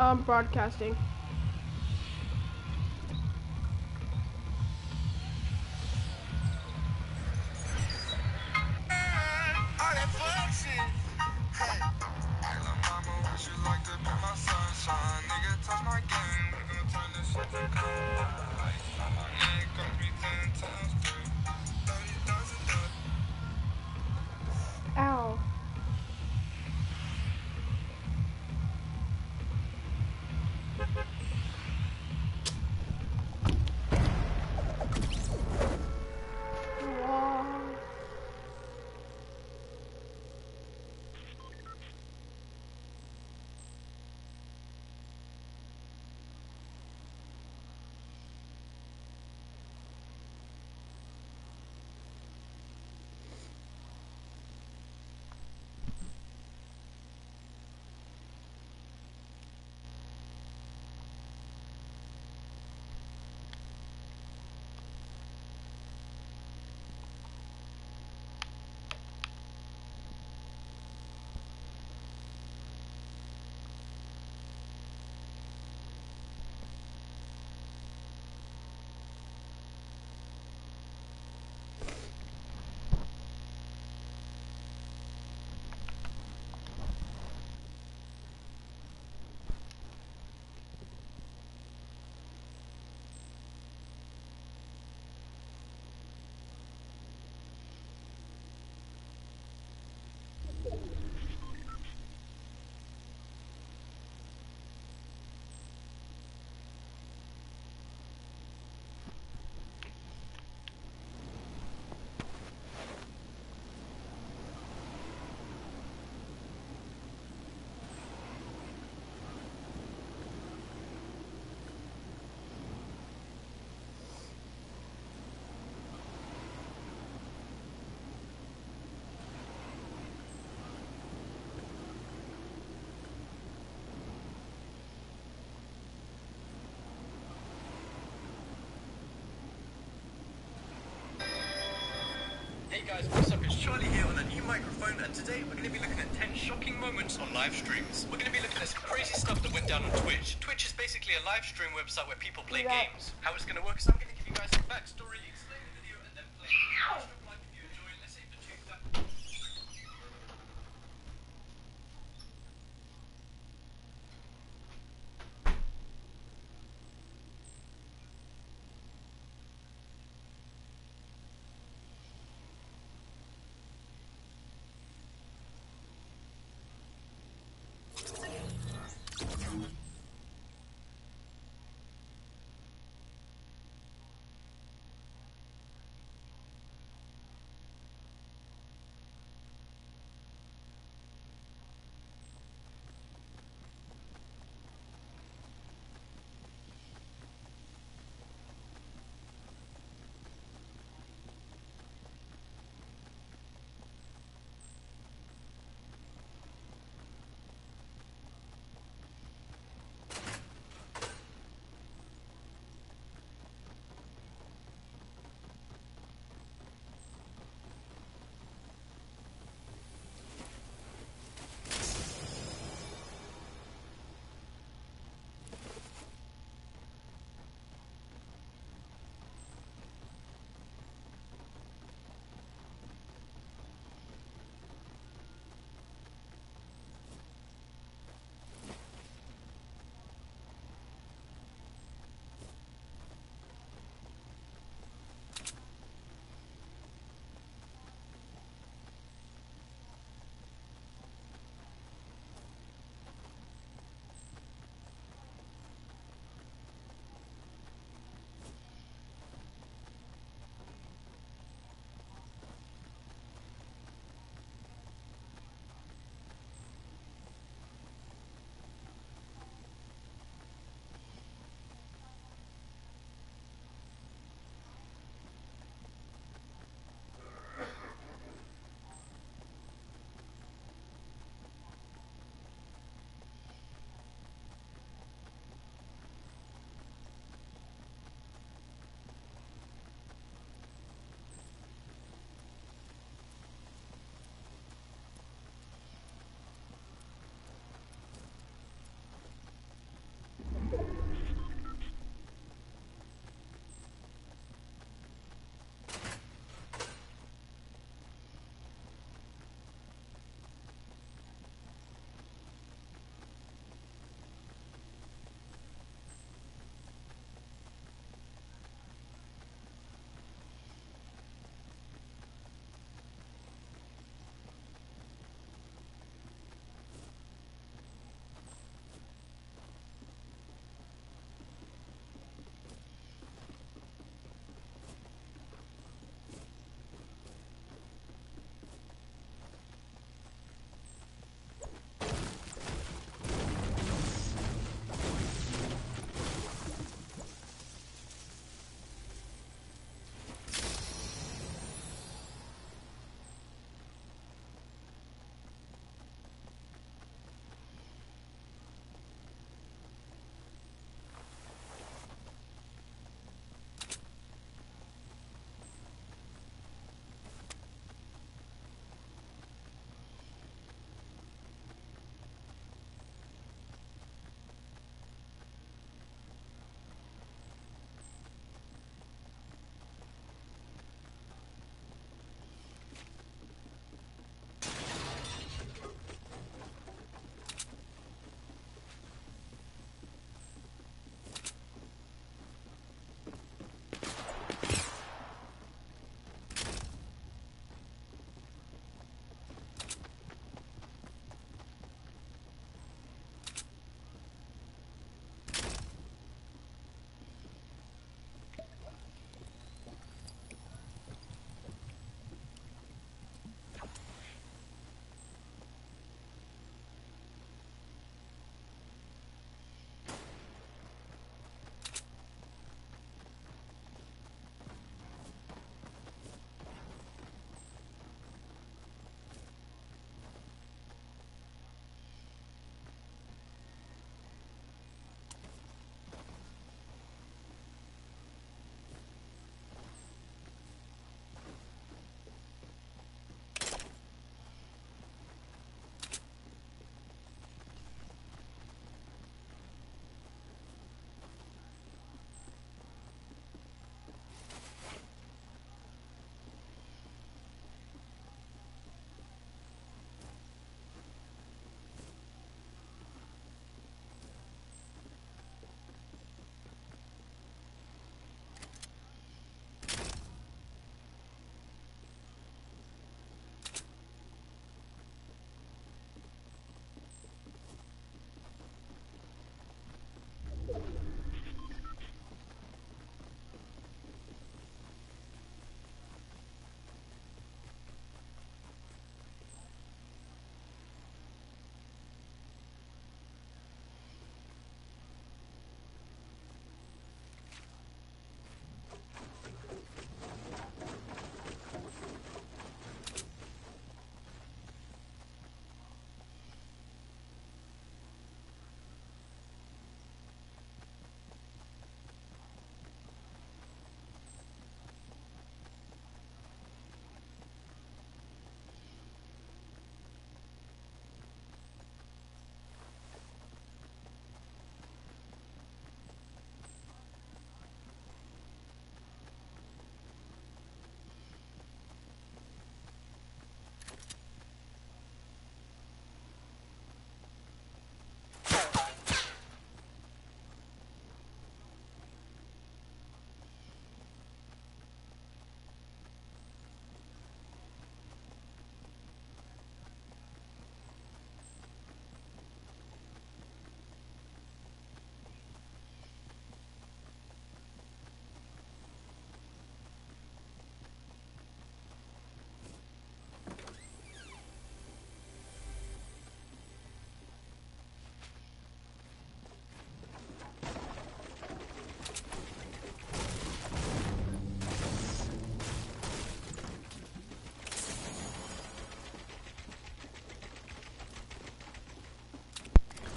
broadcasting. Ow. Hey guys, what's up? It's Charlie here on a new microphone, and today we're going to be looking at 10 shocking moments on live streams. We're going to be looking at some crazy stuff that went down on Twitch. Twitch is basically a live stream website where people play games. How it's going to work is I'm going to give you guys a backstory, explain the video, and then play. Drop a like if you enjoy. Let's say for 2,000.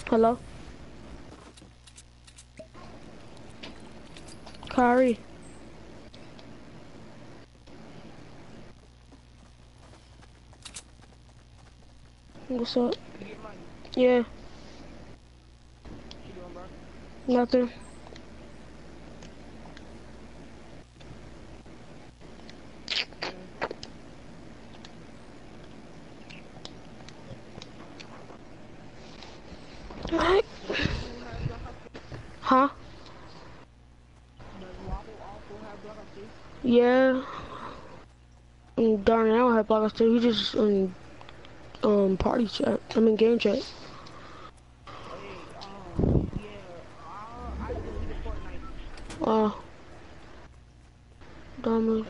Hello? Kari. What's up? Yeah. Nothing. Alright. Huh? Yeah. Darn, I don't have blockers too. He just party chat. I mean game chat. Oh. Dumb.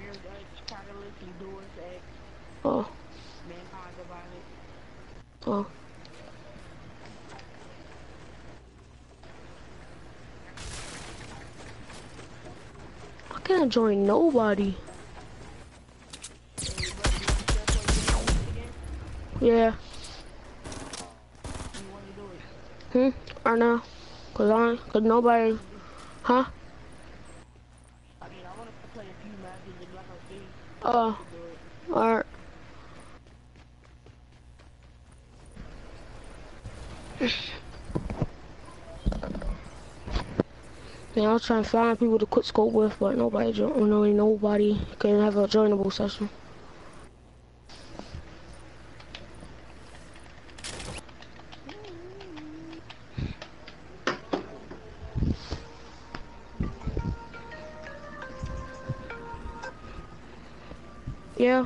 Oh. Oh. I can't join nobody. Yeah. Right now. Cause nobody. Huh? Alright. Yeah, I was trying to find people to quit scope with, but nobody couldn't have a joinable session. Yeah.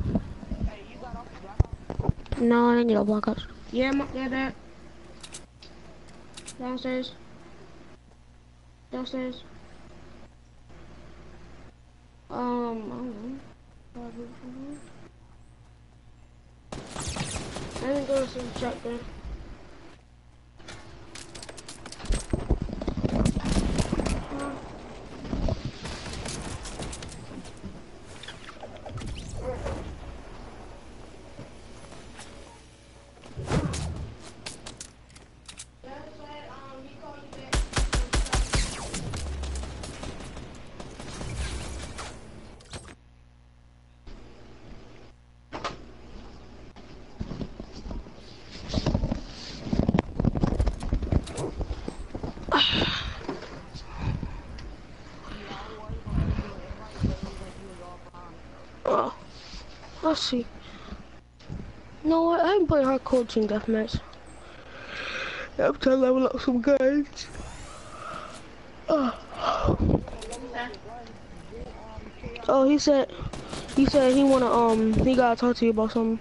No, I didn't get a blockout. Yeah, that. Downstairs. Downstairs. I don't know. I didn't go to some check there. Oh, let's see. No, what? I haven't played hardcore team deathmatch. I'm trying to level up some guys. Oh, he said he he gotta talk to you about something.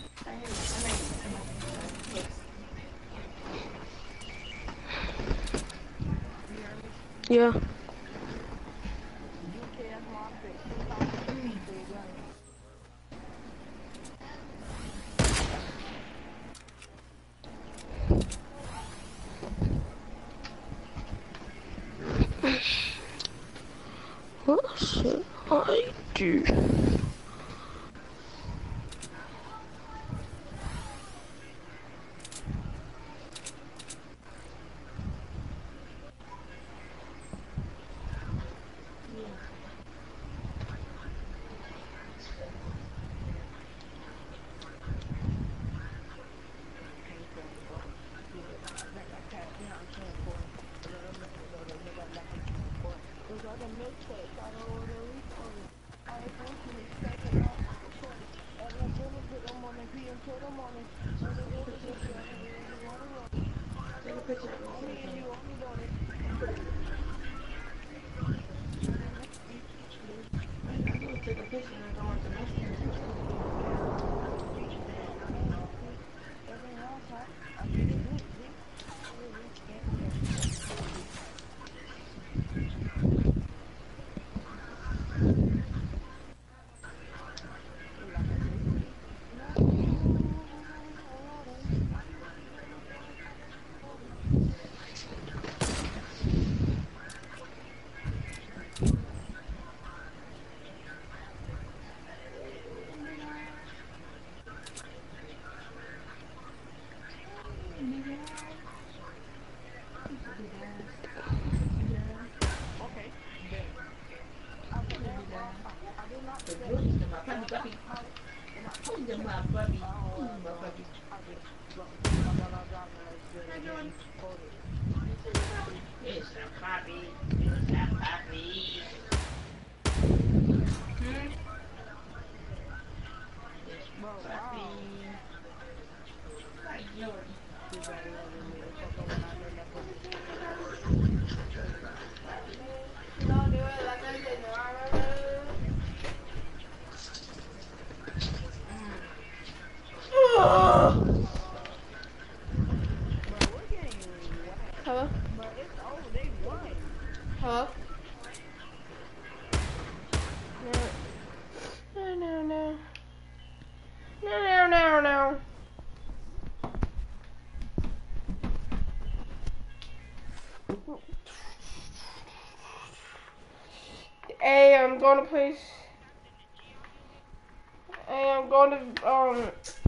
Yeah. What should I do? Hello? Hello? No. No. No. Hey, I'm going to place. Hey, I'm going to